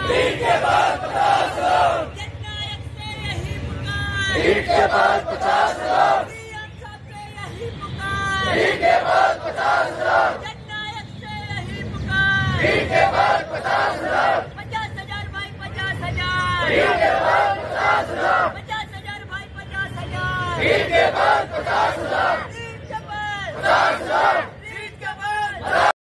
ईंट के बाद 50 लाख, जननायक से यही पुकार, ईंट के बाद 50 लाख, सीएम साहब से यही पुकार, ईंट के बाद 50 लाख, जननायक से यही पुकार, ईंट के बाद 50 लाख, 50,000 भाई 50,000, ईंट के बाद 50 लाख, 50,000 भाई 50,000, ईंट के बाद 50 लाख, ईंट के बाद 50 लाख,